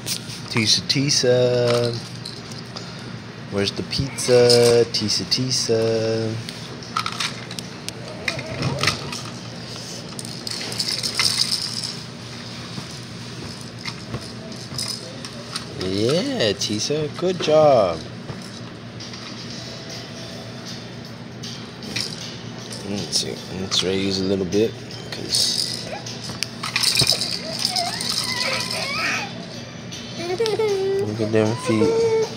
Tisa Tisa. Where's the pizza? Tisa Tisa. Yeah, Tisa, good job. Let's see. Let's raise a little bit, cause look at them feet.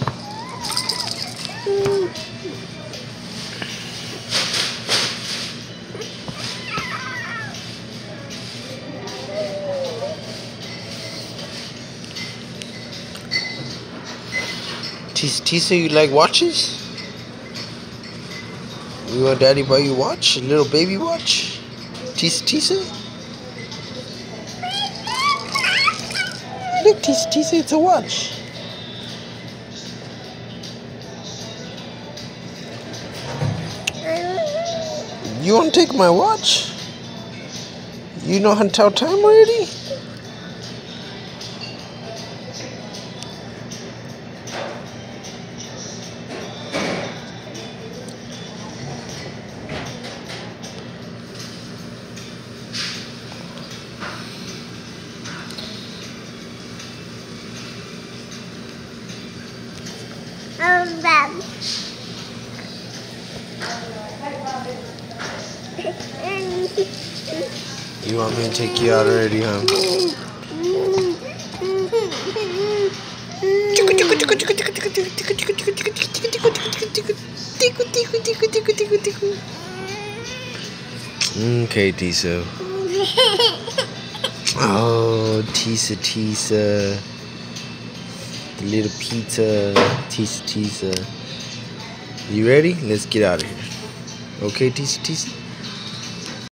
Tisa, you like watches? You want daddy buy you watch? A little baby watch? Tisa? Look, Tisa, it's a watch. You want to take my watch? You know how to tell time already? You want me to take you out already, huh? Okay, Tisa. Oh, Tisa. The little pizza. Tisa. You ready? Let's get out of here. Okay, Tisa.